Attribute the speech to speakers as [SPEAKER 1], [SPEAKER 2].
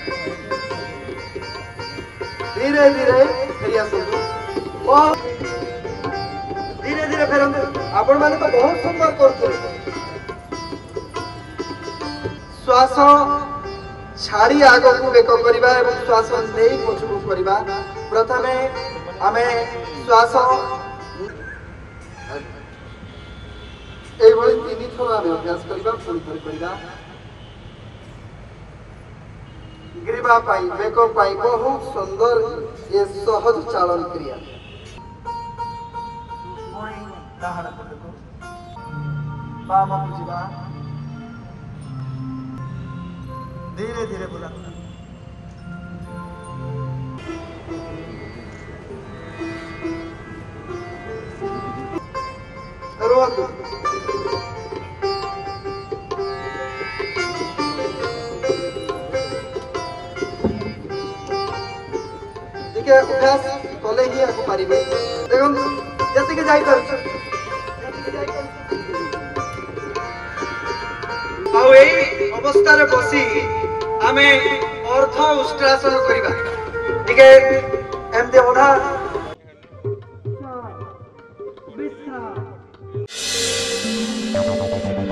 [SPEAKER 1] धीरे धीरे फेरी आसतु धीरे धीरे फेरतु आपण माने तो बहुत सुंदर करथुले श्वास छाड़ी आग को बेक करबा एवं श्वास नहीं पछुक करबा प्रथमे आमे श्वास एवं 3 थर आमे अभ्यास करबा पुणी थर करबा ग्रीवा पाई बेक पाई बहुत सुंदर ये सहज चालन क्रिया पुणी डाहाण पटको बाम बुझिबा धीरे धीरे बुला रोक देखिए अभ्यास कले ही आको पारिबे देखो जैसे कि जाई पारछ आउ एई अवस्था रे बसी आमे अर्थ उष्ट्रासन करिबा ठीक है एमते ओढा विश्राम